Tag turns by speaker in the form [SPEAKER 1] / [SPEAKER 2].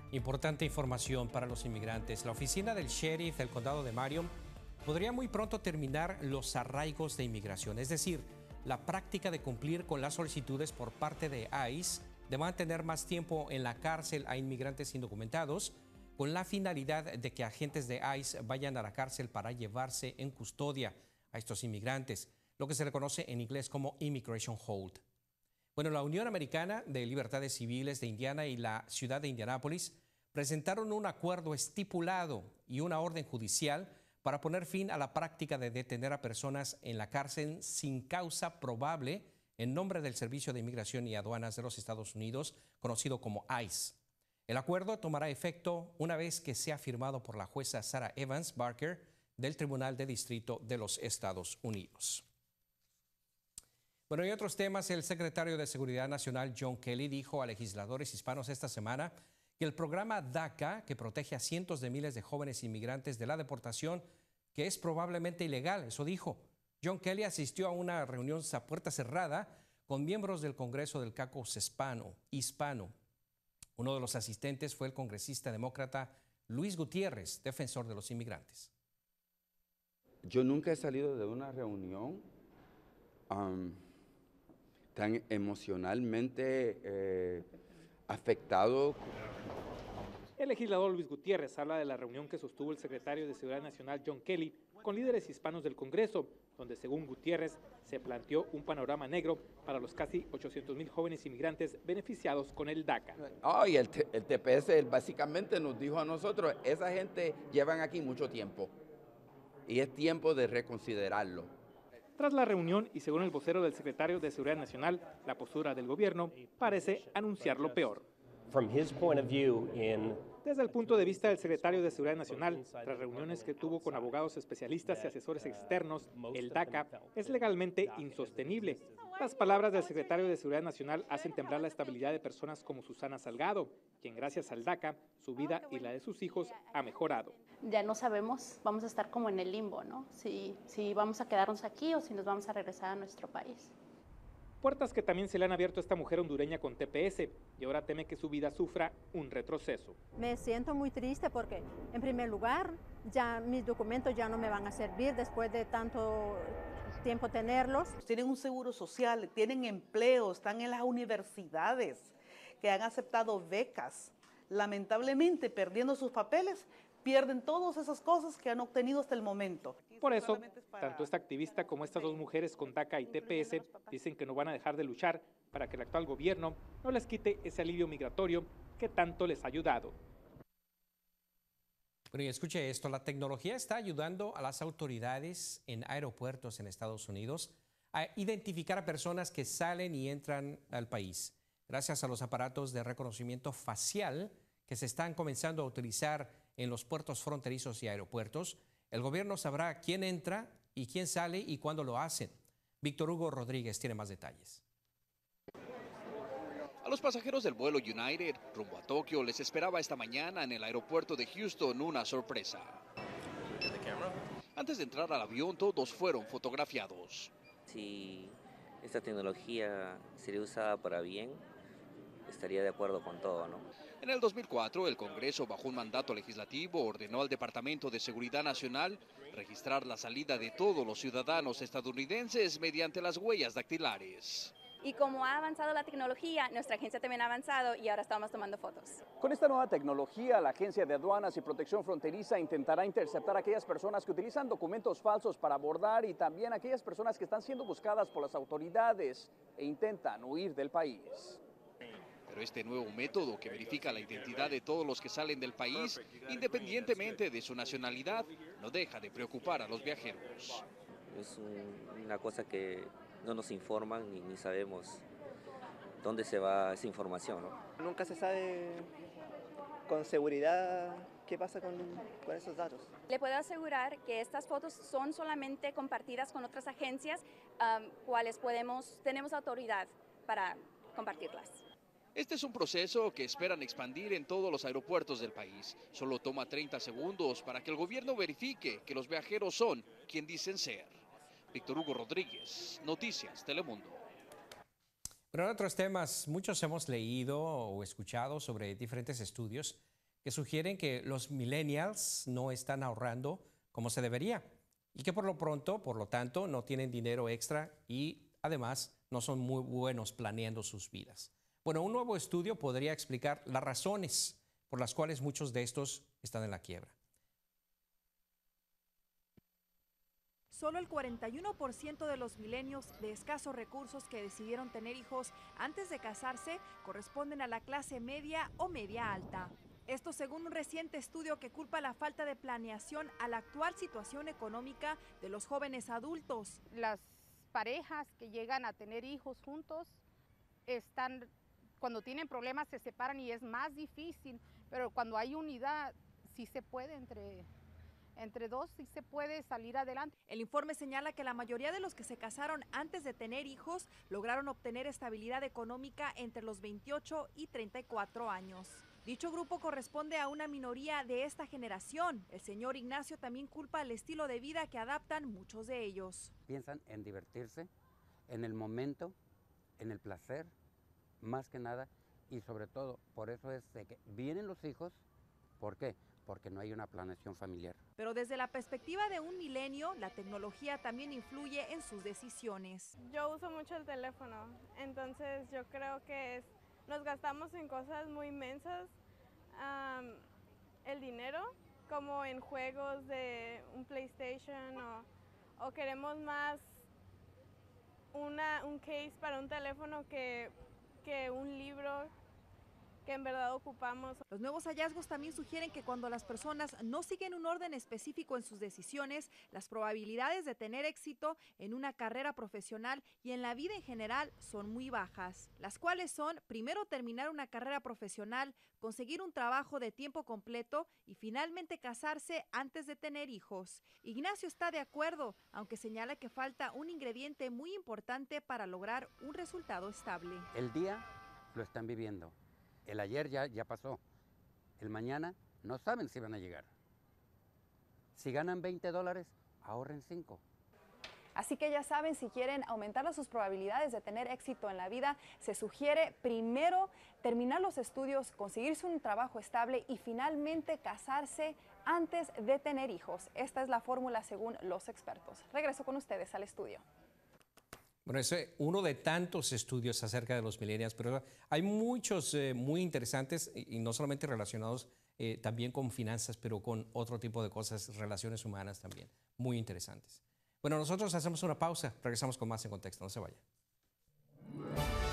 [SPEAKER 1] Importante información para los inmigrantes. La oficina del sheriff del condado de Marion podría muy pronto terminar los arraigos de inmigración, es decir, la práctica de cumplir con las solicitudes por parte de ICE de mantener más tiempo en la cárcel a inmigrantes indocumentados, con la finalidad de que agentes de ICE vayan a la cárcel para llevarse en custodia a estos inmigrantes, lo que se le conoce en inglés como Immigration Hold. Bueno, la Unión Americana de Libertades Civiles de Indiana y la ciudad de Indianápolis presentaron un acuerdo estipulado y una orden judicial para poner fin a la práctica de detener a personas en la cárcel sin causa probable en nombre del Servicio de Inmigración y Aduanas de los Estados Unidos, conocido como ICE. El acuerdo tomará efecto una vez que sea firmado por la jueza Sarah Evans Barker del Tribunal de Distrito de los Estados Unidos. Bueno, y otros temas, el secretario de Seguridad Nacional John Kelly dijo a legisladores hispanos esta semana que el programa DACA, que protege a cientos de miles de jóvenes inmigrantes de la deportación, que es probablemente ilegal, eso dijo. John Kelly asistió a una reunión a puerta cerrada con miembros del Congreso del caucus hispano. Uno de los asistentes fue el congresista demócrata Luis Gutiérrez, defensor de los inmigrantes.
[SPEAKER 2] Yo nunca he salido de una reunión tan emocionalmente afectado.
[SPEAKER 3] El legislador Luis Gutiérrez habla de la reunión que sostuvo el secretario de Seguridad Nacional John Kelly con líderes hispanos del Congreso, donde según Gutiérrez se planteó un panorama negro para los casi 800,000 jóvenes inmigrantes beneficiados con el DACA.
[SPEAKER 2] Y el TPS básicamente nos dijo a nosotros, esa gente llevan aquí mucho tiempo y es tiempo de reconsiderarlo.
[SPEAKER 3] Tras la reunión y según el vocero del secretario de Seguridad Nacional, la postura del gobierno parece anunciar lo peor. Desde el punto de vista del secretario de Seguridad Nacional, tras reuniones que tuvo con abogados especialistas y asesores externos, el DACA es legalmente insostenible. Las palabras del secretario de Seguridad Nacional hacen temblar la estabilidad de personas como Susana Salgado, quien gracias al DACA, su vida y la de sus hijos ha mejorado.
[SPEAKER 4] Ya no sabemos, vamos a estar como en el limbo, ¿no? Si vamos a quedarnos aquí o si nos vamos a regresar a nuestro país.
[SPEAKER 3] Puertas que también se le han abierto a esta mujer hondureña con TPS y ahora teme que su vida sufra un retroceso.
[SPEAKER 5] Me siento muy triste porque, en primer lugar, ya mis documentos ya no me van a servir después de tanto tiempo tenerlos.
[SPEAKER 6] Tienen un seguro social, tienen empleo, están en las universidades, que han aceptado becas. Lamentablemente, perdiendo sus papeles, pierden todas esas cosas que han obtenido hasta el momento.
[SPEAKER 3] Por eso, tanto esta activista como estas dos mujeres con DACA y TPS dicen que no van a dejar de luchar para que el actual gobierno no les quite ese alivio migratorio que tanto les ha ayudado.
[SPEAKER 1] Bueno, y escuche esto, la tecnología está ayudando a las autoridades en aeropuertos en Estados Unidos a identificar a personas que salen y entran al país. Gracias a los aparatos de reconocimiento facial que se están comenzando a utilizar en los puertos fronterizos y aeropuertos, el gobierno sabrá quién entra y quién sale y cuándo lo hacen. Víctor Hugo Rodríguez tiene más detalles.
[SPEAKER 7] A los pasajeros del vuelo United rumbo a Tokio les esperaba esta mañana en el aeropuerto de Houston una sorpresa. Antes de entrar al avión, todos fueron fotografiados.
[SPEAKER 8] Si esta tecnología sería usada para bien, estaría de acuerdo con todo, ¿no?
[SPEAKER 7] En el 2004, el Congreso, bajo un mandato legislativo, ordenó al Departamento de Seguridad Nacional registrar la salida de todos los ciudadanos estadounidenses mediante las huellas dactilares.
[SPEAKER 9] Y como ha avanzado la tecnología, nuestra agencia también ha avanzado y ahora estamos tomando fotos.
[SPEAKER 10] Con esta nueva tecnología, la Agencia de Aduanas y Protección Fronteriza intentará interceptar a aquellas personas que utilizan documentos falsos para abordar y también a aquellas personas que están siendo buscadas por las autoridades e intentan huir del país.
[SPEAKER 7] Pero este nuevo método que verifica la identidad de todos los que salen del país, independientemente de su nacionalidad, no deja de preocupar a los viajeros.
[SPEAKER 8] Es una cosa que no nos informan ni sabemos dónde se va esa información, ¿no?
[SPEAKER 11] Nunca se sabe con seguridad qué pasa con esos datos.
[SPEAKER 9] Le puedo asegurar que estas fotos son solamente compartidas con otras agencias, cuales tenemos autoridad para compartirlas.
[SPEAKER 7] Este es un proceso que esperan expandir en todos los aeropuertos del país. Solo toma 30 segundos para que el gobierno verifique que los viajeros son quien dicen ser. Víctor Hugo Rodríguez, Noticias Telemundo.
[SPEAKER 1] Pero en otros temas, muchos hemos leído o escuchado sobre diferentes estudios que sugieren que los millennials no están ahorrando como se debería y que por lo tanto, no tienen dinero extra y además no son muy buenos planeando sus vidas. Bueno, un nuevo estudio podría explicar las razones por las cuales muchos de estos están en la quiebra.
[SPEAKER 12] Solo el 41% de los milenios de escasos recursos que decidieron tener hijos antes de casarse corresponden a la clase media o media alta. Esto según un reciente estudio que culpa la falta de planeación a la actual situación económica de los jóvenes adultos.
[SPEAKER 13] Las parejas que llegan a tener hijos juntos cuando tienen problemas se separan y es más difícil, pero cuando hay unidad sí se puede entre dos, sí se puede salir adelante.
[SPEAKER 12] El informe señala que la mayoría de los que se casaron antes de tener hijos lograron obtener estabilidad económica entre los 28 y 34 años. Dicho grupo corresponde a una minoría de esta generación. El señor Ignacio también culpa el estilo de vida que adaptan muchos de ellos.
[SPEAKER 14] Piensan en divertirse, en el momento, en el placer, más que nada, y sobre todo, por eso es de que vienen los hijos. ¿Por qué? Porque no hay una planeación familiar.
[SPEAKER 12] Pero desde la perspectiva de un milenio, la tecnología también influye en sus decisiones.
[SPEAKER 15] Yo uso mucho el teléfono, entonces yo creo que nos gastamos en cosas muy mensas, el dinero, como en juegos de un PlayStation o queremos más un case para un teléfono que un libro que en verdad ocupamos.
[SPEAKER 12] Los nuevos hallazgos también sugieren que cuando las personas no siguen un orden específico en sus decisiones, las probabilidades de tener éxito en una carrera profesional y en la vida en general son muy bajas, las cuales son, primero, terminar una carrera profesional, conseguir un trabajo de tiempo completo y finalmente casarse antes de tener hijos. Ignacio está de acuerdo, aunque señala que falta un ingrediente muy importante para lograr un resultado estable.
[SPEAKER 14] El día lo están viviendo. El ayer ya pasó, el mañana no saben si van a llegar. Si ganan $20, ahorren 5.
[SPEAKER 16] Así que ya saben, si quieren aumentar sus probabilidades de tener éxito en la vida, se sugiere primero terminar los estudios, conseguirse un trabajo estable y finalmente casarse antes de tener hijos. Esta es la fórmula según los expertos. Regreso con ustedes al estudio.
[SPEAKER 1] Bueno, ese es uno de tantos estudios acerca de los millennials, pero hay muchos muy interesantes y no solamente relacionados también con finanzas, pero con otro tipo de cosas, relaciones humanas también, muy interesantes. Bueno, nosotros hacemos una pausa, regresamos con más En Contexto, no se vayan.